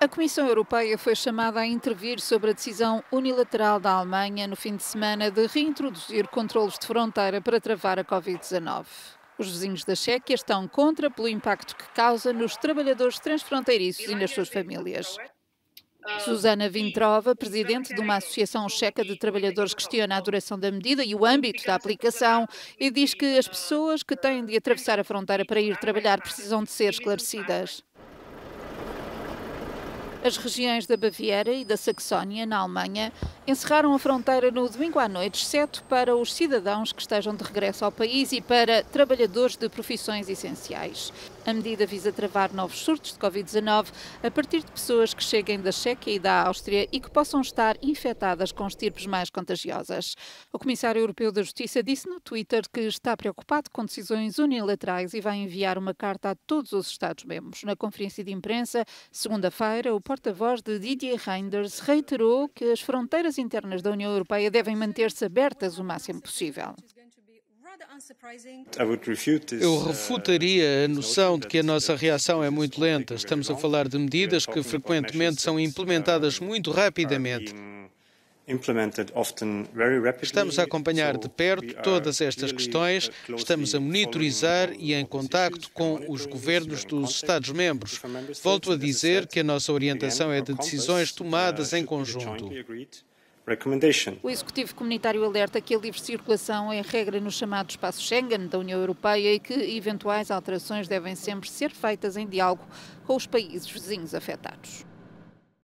A Comissão Europeia foi chamada a intervir sobre a decisão unilateral da Alemanha no fim de semana de reintroduzir controlos de fronteira para travar a Covid-19. Os vizinhos da Chequia estão contra pelo impacto que causa nos trabalhadores transfronteiriços e nas suas famílias. Susana Vintrova, presidente de uma associação checa de trabalhadores, questiona a duração da medida e o âmbito da aplicação e diz que as pessoas que têm de atravessar a fronteira para ir trabalhar precisam de ser esclarecidas. As regiões da Baviera e da Saxónia, na Alemanha, encerraram a fronteira no domingo à noite, exceto para os cidadãos que estejam de regresso ao país e para trabalhadores de profissões essenciais. A medida visa travar novos surtos de Covid-19 a partir de pessoas que cheguem da Chequia e da Áustria e que possam estar infectadas com estirpes mais contagiosas. O Comissário Europeu da Justiça disse no Twitter que está preocupado com decisões unilaterais e vai enviar uma carta a todos os Estados-membros. Na conferência de imprensa, segunda-feira, o porta-voz de Didier Reynders reiterou que as fronteiras internas da União Europeia devem manter-se abertas o máximo possível. Eu refutaria a noção de que a nossa reação é muito lenta. Estamos a falar de medidas que frequentemente são implementadas muito rapidamente. Estamos a acompanhar de perto todas estas questões, estamos a monitorizar e em contacto com os governos dos Estados-membros. Volto a dizer que a nossa orientação é de decisões tomadas em conjunto. O Executivo Comunitário alerta que a livre circulação é regra no chamado espaço Schengen da União Europeia e que eventuais alterações devem sempre ser feitas em diálogo com os países vizinhos afetados.